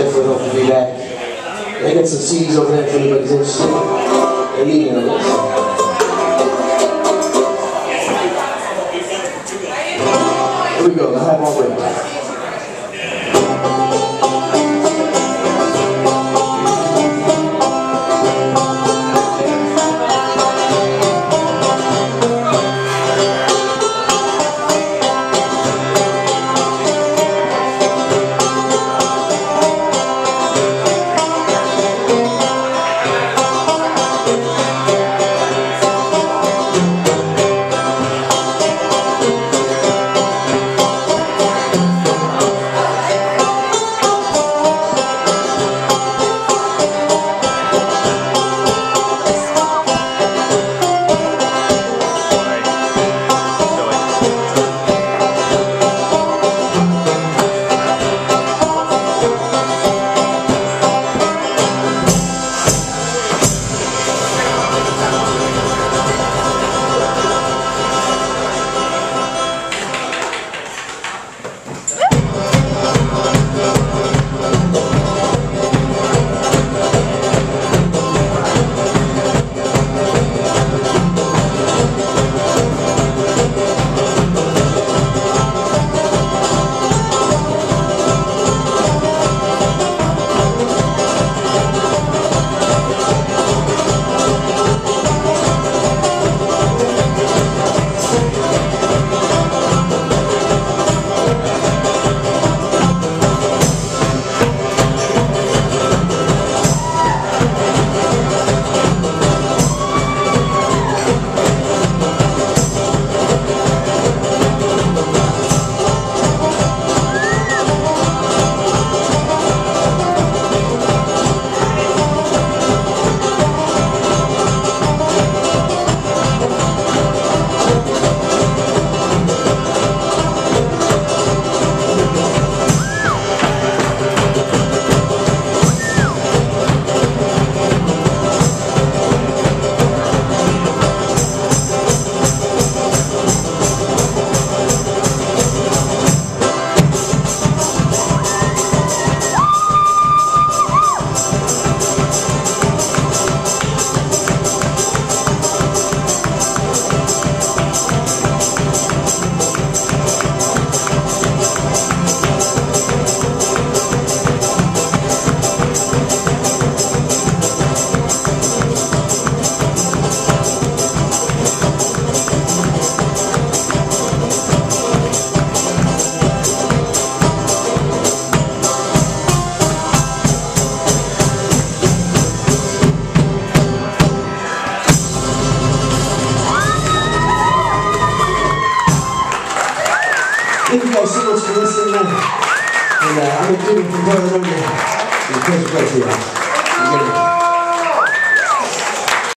definitely hope to be back. I got some CDs over there if anybody's interested. They're leaving on this. Here we go, the high ball break. Thank you guys so much for listening, man. And I'm going to do it from Puerto Rico. It's a pleasure to play for you.